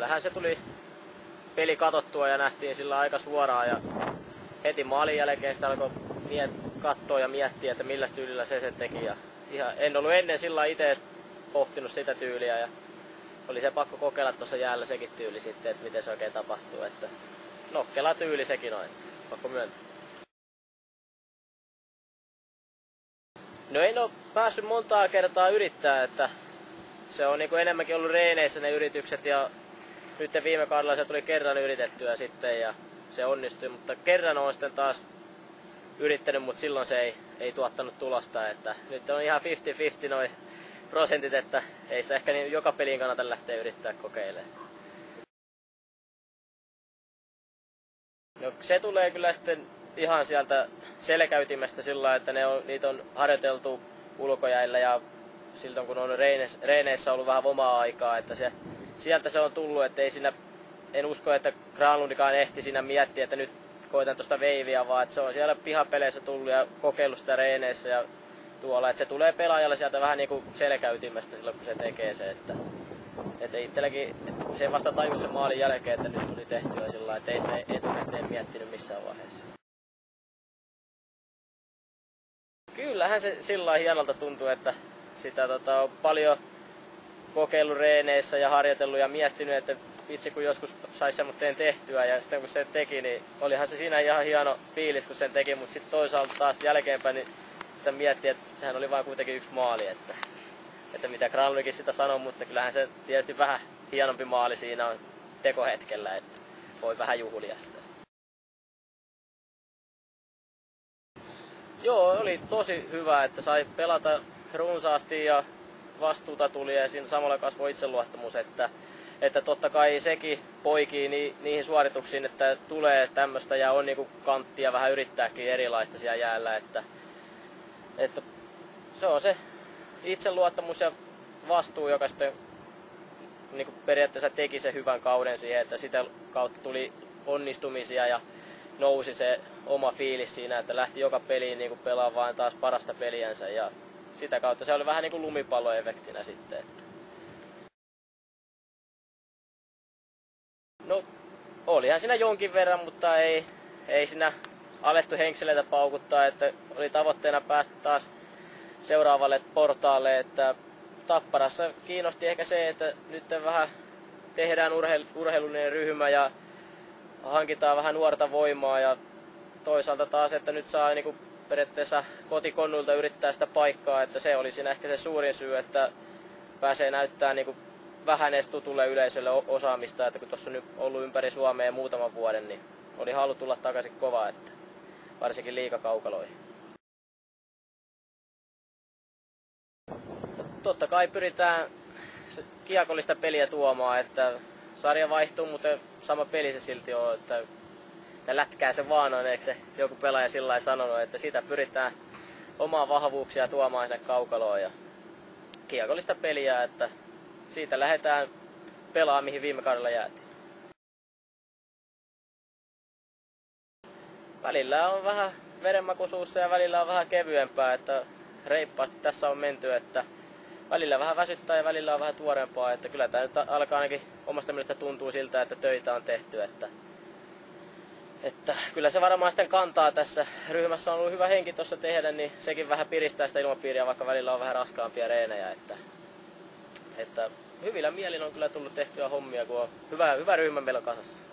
kyllähän se tuli peli katsottua ja nähtiin sillä aika suoraan ja heti maalin jälkeen sitä alkoi katsoa ja miettiä, että millä tyylillä se teki. Ja en ollut ennen sillä itse pohtinut sitä tyyliä ja oli se pakko kokeilla tuossa jäällä sekin tyyli sitten, että miten se oikein tapahtuu. Että nokkela tyyli sekin on, että pakko myöntää. No en ole päässyt montaa kertaa yrittää, että se on niinku enemmänkin ollut reeneissä ne yritykset ja nyt viime kaudella se tuli kerran yritettyä sitten ja se onnistui, mutta kerran on sitten taas yrittänyt, mutta silloin se ei tuottanut tulosta, että nyt on ihan 50-50 noi prosentit, että ei sitä ehkä niin joka peliin kannata lähteä yrittää kokeilemaan. No se tulee kyllä sitten ihan sieltä selkäytimestä sillä, että niitä on harjoiteltu ulkojäillä ja silloin kun on reeneissä ollut vähän omaa aikaa, että sieltä se on tullut, että en usko, että Granlundikaan ehti siinä miettiä, että nyt koitan tuosta veiviä, vaan että se on siellä pihapeleissä tullut ja kokeillut sitä reeneissä ja tuolla, että se tulee pelaajalle sieltä vähän niin kuin selkäytimestä silloin kun se tekee se, että itselläkin se vasta tajus sen maalin jälkeen, että nyt tuli tehtyä sillä lailla, että ei sitä etukäteen miettinyt missään vaiheessa. Kyllähän se sillä lailla hienolta tuntuu, että sitä on paljon kokeillut reeneissä ja harjoitellut ja miettinyt, että itse kun joskus saisi semmoinen tehtyä ja sitten kun se teki, niin olihan se siinä ihan hieno fiilis kun sen teki, mutta sitten toisaalta taas jälkeenpäin niin sitä miettii, että sehän oli vain kuitenkin yksi maali, että mitä Granlundkin sitä sanoi, mutta kyllähän se tietysti vähän hienompi maali siinä on tekohetkellä, että voi vähän juhlia sitä. Joo, oli tosi hyvä, että sai pelata runsaasti ja vastuuta tuli ja siinä samalla kasvoi itseluottamus, että totta kai sekin poikii niihin suorituksiin, että tulee tämmöistä ja on niinku kanttia vähän yrittääkin erilaista siellä jäällä, että se on se itseluottamus ja vastuu, joka sitten niinku periaatteessa teki sen hyvän kauden siihen, että sitä kautta tuli onnistumisia ja nousi se oma fiilis siinä, että lähti joka peliin niinku pelaamaan taas parasta peliänsä ja sitä kautta se oli vähän niinku lumipalloefektinä sitten. No, olihan siinä jonkin verran, mutta ei siinä alettu henkseleitä paukuttaa, että oli tavoitteena päästä taas seuraavalle portaalle, että Tapparassa kiinnosti ehkä se, että nyt vähän tehdään urheilullinen ryhmä ja hankitaan vähän nuorta voimaa ja toisaalta taas, että nyt saa niinku periaatteessa kotikonnuilta yrittää sitä paikkaa, että se oli siinä ehkä se suurin syy, että pääsee näyttämään niinku vähän edes tutulle yleisölle osaamista, että kun tuossa on nyt ollut ympäri Suomea muutaman vuoden, niin oli halu tulla takaisin kovaa, että varsinkin liigakaukaloihin. Totta kai pyritään kiekollista peliä tuomaan, että sarja vaihtuu, mutta sama peli se silti on, että lätkää se vaan on, eikö se joku pelaaja sillä lailla sanonut, että sitä pyritään omaa vahvuuksia tuomaan sinne kaukaloon ja kiekollista peliä, että siitä lähdetään pelaamaan, mihin viime kaudella jäätiin. Välillä on vähän verenmakuisuus ja välillä on vähän kevyempää, että reippaasti tässä on menty, että välillä vähän väsyttää ja välillä on vähän tuoreempaa, että kyllä tämä alkaa ainakin omasta mielestä tuntuu siltä, että töitä on tehty, että kyllä se varmaan sitten kantaa tässä. Ryhmässä on ollut hyvä henki tuossa tehdä, niin sekin vähän piristää sitä ilmapiiriä, vaikka välillä on vähän raskaampia reenejä, että hyvillä mielin on kyllä tullut tehtyä hommia, kun on hyvä ryhmä meillä on kasassa.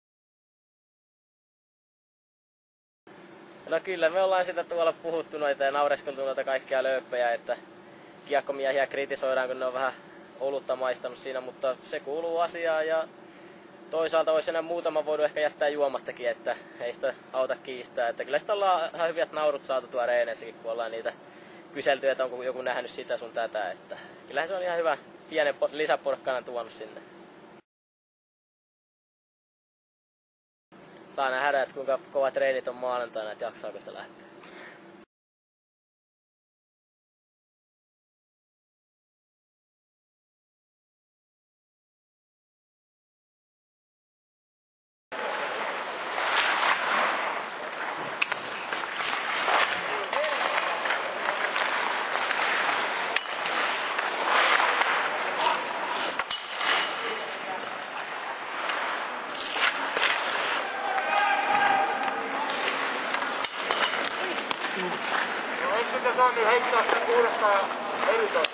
No kyllä, me ollaan sitä tuolla puhuttu noita ja naureskeltu noita kaikkia lööppejä, että kiekkomiehiä kritisoidaan, kun ne on vähän olutta maistanut siinä, mutta se kuuluu asiaan ja toisaalta olisi enää muutama voinut ehkä jättää juomattakin, että ei sitä auta kiistää. Että kyllä sitä ollaan ihan hyvät naurut saatu tuolla reeneissäkin, kun ollaan niitä kyselty, että onko joku nähnyt sitä sun tätä. Että kyllähän se on ihan hyvä pienen lisäporkkana tuonut sinne. Saa nähdä, että kuinka kovat treenit on maanantaina, että jaksaako sitä lähteä. se on, niin heittää sitä 614.